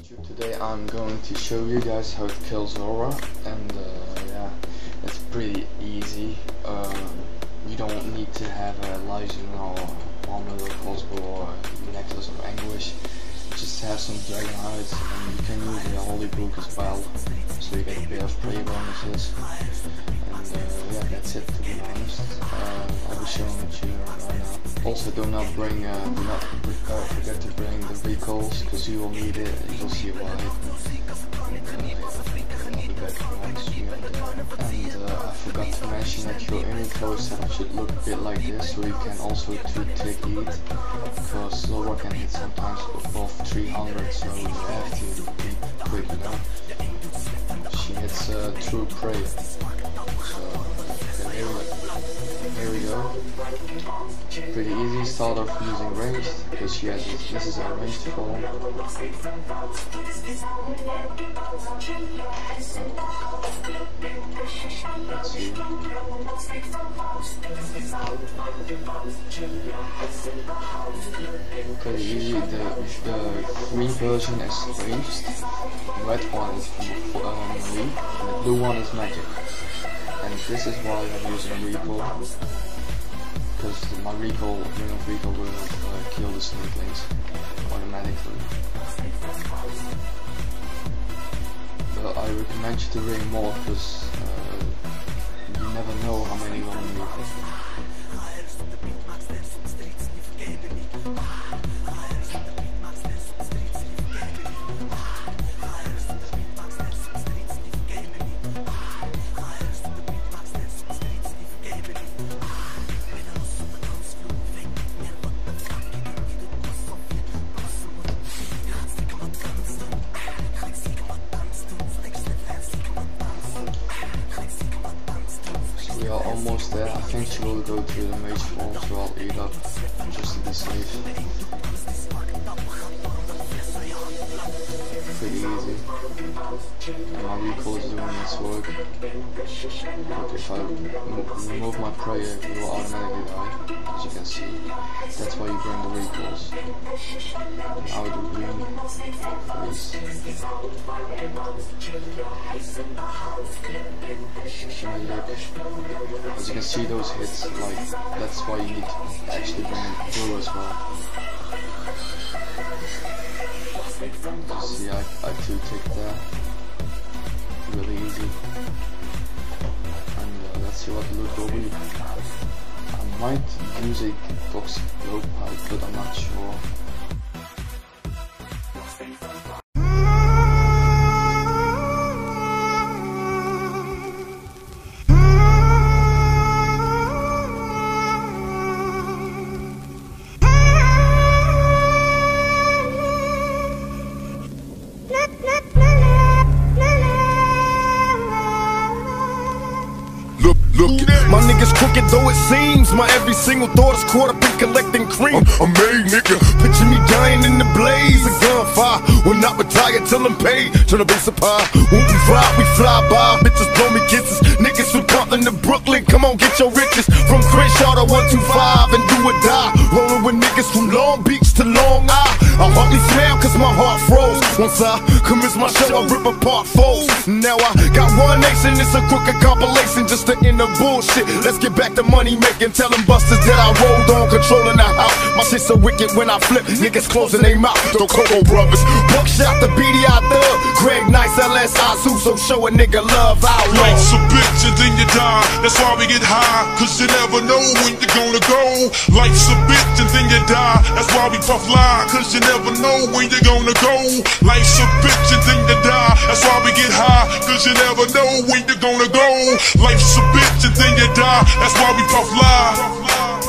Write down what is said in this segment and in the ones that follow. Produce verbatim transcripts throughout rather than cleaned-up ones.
YouTube. Today I'm going to show you guys how to kill Zora, and uh, yeah, it's pretty easy. Uh, you don't need to have a Lysian or Armor or Crossbow or Necklace of Anguish. Just have some Dragon Hides, and you can use the Holy Book as well, so you get a bit of prey bonuses. And uh, yeah, that's it, to be honest. Uh, I'll be showing it to you right now. Also, do not bring, uh, do not uh, forget to bring the recalls, because you will need it. You'll see why. And uh, I forgot to mention that your inventory setup should look a bit like this, so you can also two-tick eat, because Zora can hit sometimes above three hundred, so you have to be quick, you know. She hits uh, true prey. So okay, here, we, here we go. Pretty easy. Start off using ranged, because she has this, this is a ranged form. Let's see. Pretty easy. The, the green version is ranged, the red one is um, melee, and the blue one is magic. And this is why I'm using recall, because my recall, ring of recall will uh, kill the snakelings automatically. But I recommend you to ring more, because uh, you never know how many you're gonna need. We are almost there. I think she will go to the mage form, so I'll eat up just to be safe. Pretty easy. And my recall is doing its work. But if I remove my prey, it will automatically die, as you can see. That's why you bring the recalls. Now I do green. Please. As you can see, those hits, like, that's why you need to actually bring it through as well. You see, I, I two-tick there. Really easy. And uh, let's see what the loot will be. I might use a toxic glow pipe, but I'm not sure. Look, my niggas crooked though it seems. My every single thought is caught up in collecting cream. I'm, I'm made, nigga. Picture me dying in the blaze of gunfire. Will not retire till I'm paid. Tryna be supply. When we fly, we fly by. Bitches blow me kisses. Niggas from Compton to Brooklyn. Come on, get your riches. From Crenshaw to one two five and do or die. Rolling with niggas from Long Beach to Long Island. I hardly smile cause my heart froze. Once I commence my show, I rip apart foes. Now I got one nation. It's a crooked compilation just to end the bullshit. Let's get back to money making. Tell them busters that I rolled on, controlling the house. My shit so wicked when I flip, niggas closing their mouth. The Coco Brothers, Buckshot, the B D I Thug, Greg Nice, L S Azu, so show a nigga love out. Life's a bitch and then you die. That's why we get high, cause you never know when you're gonna go. Life's a bitch and then you die. That's why we puff lie, cause you never know when you're gonna go. Life's a bitch and then you die. That's why we get high, cause you never know when you're gonna go. Life's a bitch and then you die. That's why we puff lie.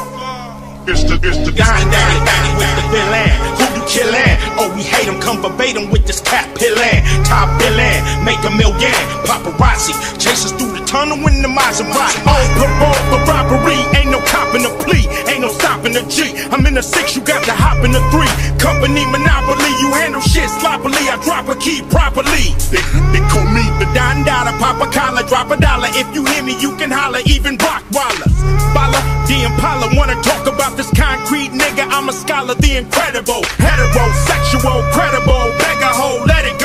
It's the, it's the Dying daddy, daddy with the villain. Who you killin'? Oh, we hate him, come verbatim with this cat pillin'. Top villain, make a million. Paparazzi, chase us through the tunnel in the Maserati. On parole for robbery, ain't no copping a plea. Ain't no stopping a G. I'm in the six, you got to hop in the three. Company monopoly, you handle shit sloppily. I drop a key properly. They, they call me the Don Dada, pop a collar, drop a dollar. If you hear me, you can holler, even Rock Waller. Bala, the Impala, wanna talk about this concrete nigga, I'm a scholar, the incredible, heterosexual, credible, beggar hoe, let it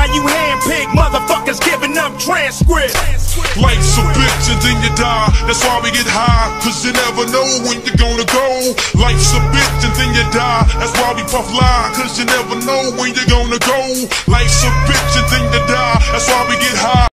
Why you handpick motherfuckers giving up transcripts? Life's a bitch and then you die. That's why we get high, cause you never know when you're gonna go. Life's a bitch and then you die. That's why we puff lie, cause you never know when you're gonna go. Life's a bitch and then you die. That's why we get high.